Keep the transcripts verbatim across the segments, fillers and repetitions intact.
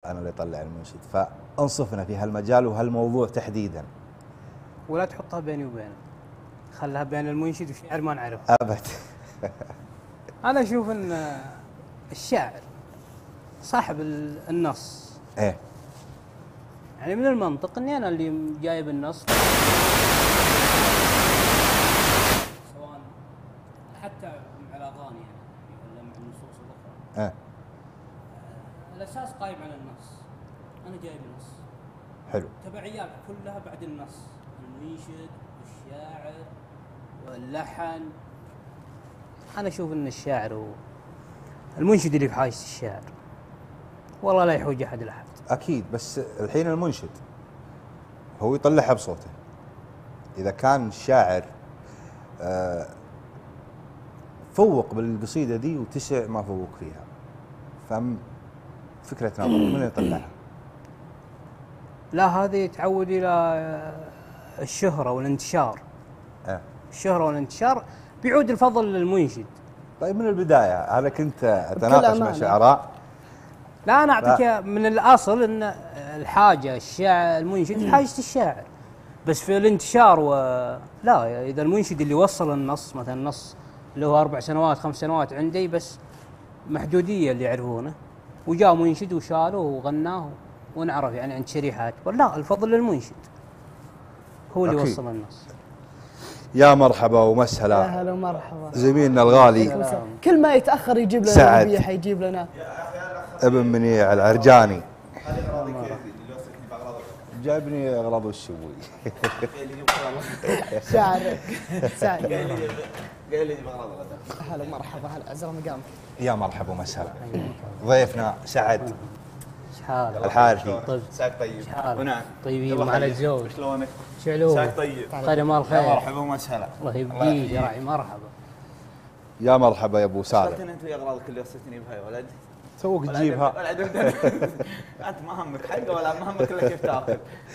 انا اللي اطلع المنشد، فانصفنا في هالمجال وهالموضوع تحديدا. ولا تحطها بيني وبينك، خلها بين المنشد والشاعر ما نعرف. ابد. انا اشوف ان الشاعر صاحب النص. ايه يعني من المنطق اني انا اللي جايب النص، سواء حتى مع الاغاني يعني ولا مع النصوص الاخرى. ايه الاساس قايم على النص. انا جايب النص حلو، تبعيات كلها بعد النص، المنشد والشاعر واللحن. انا اشوف ان الشاعر هو المنشد اللي بحاجة الشاعر، والله لا يحوج احد لاحد. اكيد، بس الحين المنشد هو يطلعها بصوته. اذا كان الشاعر آه فوق بالقصيده دي وتسع ما فوق فيها، فم فكره نظر من يطلعها؟ لا، هذا يتعود الى الشهره والانتشار. آه. الشهره والانتشار بيعود الفضل للمنشد. طيب من البدايه انا كنت اتناقش مع شعراء. لا انا اعطيك لا. من الاصل ان الحاجه الشاعر المنشد حاجه الشاعر، بس في الانتشار و لا، اذا المنشد اللي وصل النص، مثلا النص اللي هو اربع سنوات خمس سنوات عندي بس محدوديه اللي يعرفونه، وجاء منشد وشاله وغناه ونعرف يعني عند شريحات، ولا الفضل للمنشد هو اللي أكيد. وصل النص. يا مرحبا ومسهلا. يا هلا ومرحبا زميلنا الغالي، كل ما يتاخر يجيب لنا سعد، يجيب لنا ابن منيع العرجاني. جايبني اغراض الشوي. شاعر سعد قال لي قال لي بغراض الغداء. هلا ومرحبا، هلا عزرا مقامك. يا مرحبا ومسهلا. ضيفنا سعد شحال الحارثي. طيب ساك طيب. ونعم طيبين معنا الزوج. شلونك؟ شعلوه ساك طيب. خير مال خير. يا مرحبا ومسهلا. الله يبقيك يا راعي. مرحبا. يا مرحبا يا ابو سالم. شلون انت ويا اغراضك اللي وصلتني بها يا ولد؟ توك تجيبها. انت ما همك حقه ولا ما همك الا كيف تاكل.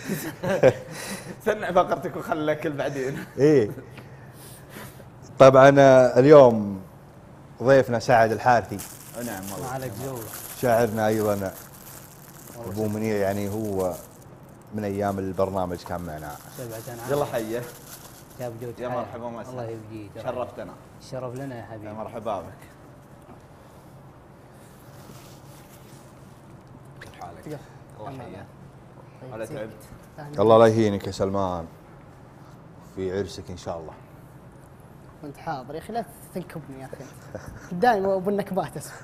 سنع فقرتك وخلي اكل بعدين. ايه طبعا اليوم ضيفنا سعد الحارثي. نعم والله. عليك زوج. شاعرنا ايضا ابو منير، يعني هو من ايام البرنامج كان معنا. يلا حيه. يا بجود. يا مرحبا ومسهلا. الله يبقيك. شرفتنا. الشرف لنا يا حبيبي. يا مرحبا بك. كيف حالك؟ الله حيه. ولا تعبت؟ الله لا يهينك يا سلمان في عرسك ان شاء الله. كنت حاضر يا اخي، لا تنكبني يا اخي. دائما ابو النكبات اسمع.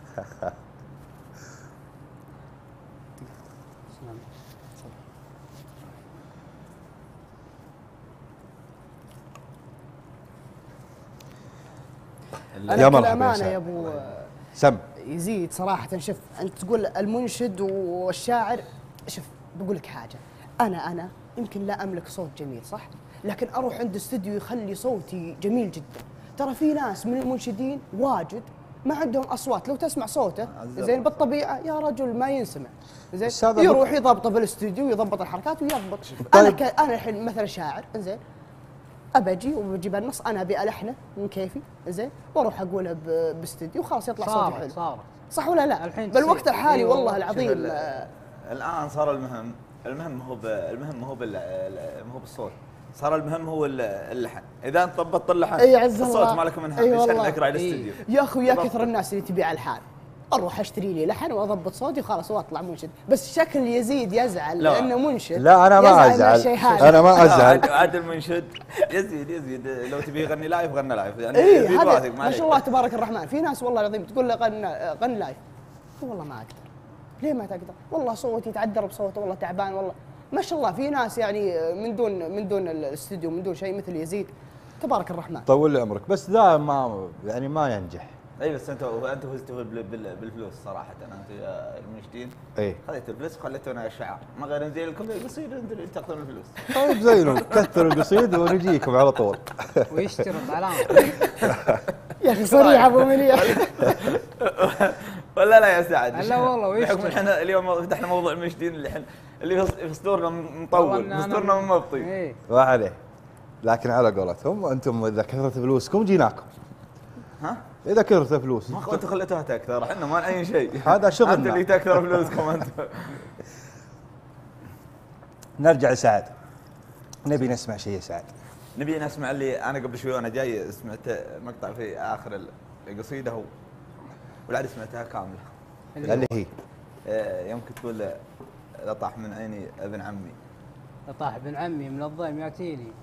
يا مرحبا يا ابو سم يزيد صراحه. شوف انت تقول المنشد والشاعر، شوف بقول لك حاجه، انا انا يمكن لا املك صوت جميل صح، لكن اروح عند استوديو يخلي صوتي جميل جدا. ترى في ناس من المنشدين واجد ما عندهم اصوات، لو تسمع صوته زين بالطبيعه يا رجل ما ينسمع زين، يروح يضبطه بالاستوديو ويضبط الحركات ويضبط. انا ك... انا الحين مثلا شاعر زين، ابجي وبجيب النص انا ابي الحنه من كيفي زين، واروح اقولها باستوديو وخلاص يطلع صوتي حلو. صار صح ولا لا؟ بالوقت الحالي والله العظيم الان صار المهم المهم هو المهم هو مو بالصوت، صار المهم هو اللحن. اذا انت ضبطت اللحن أي الصوت مالك من هم، يشحن لك راعي الاستوديو. يا اخوي يا كثر الناس اللي تبيع الحان، اروح اشتري لي لحن واضبط صوتي وخلاص واطلع منشد، بس شكل يزيد يزعل لانه منشد. لا انا ما ازعل، انا ما ازعل. عاد المنشد يزيد يزيد لو تبي يغني لايف غنى لايف يعني. إيه هذا ما شاء الله تبارك الرحمن. في ناس والله العظيم تقول له غنى غني لايف، والله ما اقدر. ليه ما تقدر؟ والله صوتي يتعذر بصوته، والله تعبان والله. ما شاء الله في ناس يعني من دون من دون الاستوديو من دون شيء مثل يزيد تبارك الرحمن. طول لي عمرك، بس ذا ما يعني ما ينجح. اي بس انت انت فزتوا بالفلوس صراحه. انت المنشدين اي خذيتوا الفلوس وخليتونا الشعار، ما غير نزيل لكم القصيد انتم اللي تاخذون الفلوس. طيب زينوا كثروا القصيد ونجيكم على طول. ويشترط علامه يا اخي صريح ابو منير. ولا لا يا سعد؟ لا والله ويشترط. احنا اليوم فتحنا موضوع المنشدين اللي احنا اللي في صدورنا مطول، في صدورنا مبطي. ايه وعليه، لكن على قولتهم انتم اذا كثرت فلوسكم جيناكم. ها؟ اذا كثرت فلوس ما انتم خليتوها تكثر، احنا ما نعين شيء. هذا شغلنا. انت اللي تكثر فلوسكم انتم. نرجع لسعد، نبي نسمع شيء يا سعد. نبي نسمع اللي انا قبل شوي وانا جاي سمعت مقطع في اخر القصيده هو والعاد سمعتها كامله. اللي هي آه، يمكن تقول لطح من عيني ابن عمي. لطاح ابن عمي من الضيم ياتيني